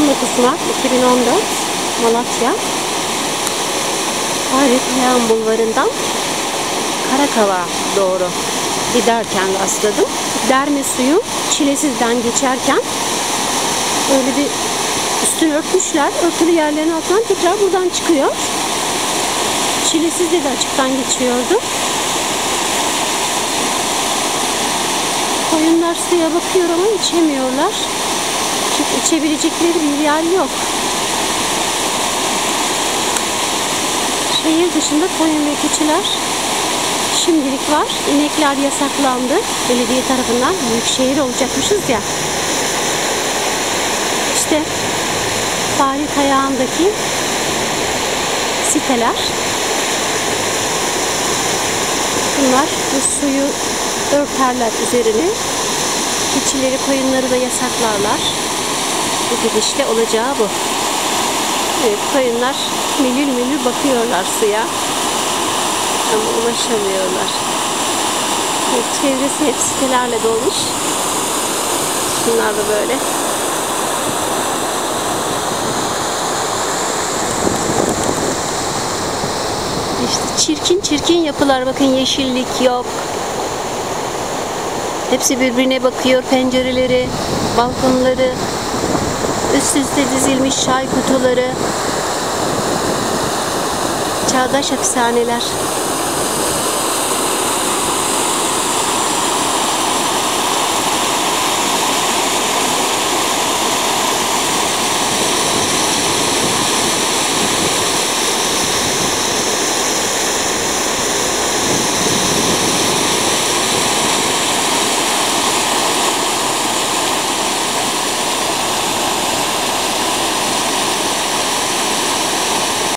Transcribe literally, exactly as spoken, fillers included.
on dokuz Mart iki bin on dört Malatya Fahri Kayağan Bulvarı'ndan Karakava doğru giderken rastladım. Derme suyu Çilesiz'den geçerken öyle bir üstünü örtmüşler. Örtülü yerlerin altından tekrar buradan çıkıyor. Çilesiz'de de açıktan geçiyordu. Koyunlar suya bakıyor ama içemiyorlar. Çünkü içebilecekleri bir yer yok. Şehir dışında koyun ve keçiler şimdilik var. İnekler yasaklandı. Belediye tarafından büyük şehir olacakmışız ya. İşte Fahri Kayağan'daki siteler. Bunlar bu suyu örterler üzerine. Keçileri, koyunları da yasaklarlar. Bu gidişle olacağı bu. Evet, koyunlar milül milül bakıyorlar suya. Ama ulaşamıyorlar. Evet, çevresi hep sitelerle dolmuş. Bunlar da böyle. İşte çirkin çirkin yapılar. Bakın, yeşillik yok. Hepsi birbirine bakıyor. Pencereleri, balkonları, üst üste dizilmiş çay kutuları. Çağdaş hapishaneler.